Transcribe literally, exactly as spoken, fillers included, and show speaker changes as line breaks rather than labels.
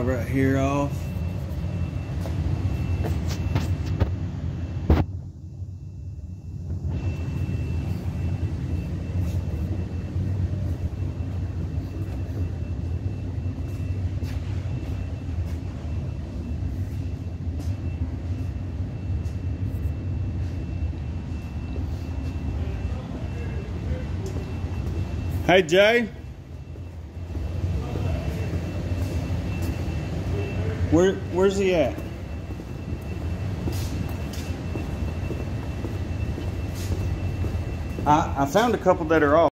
valve right here off. Hey Jay, where where's he at? I I found a couple that are off.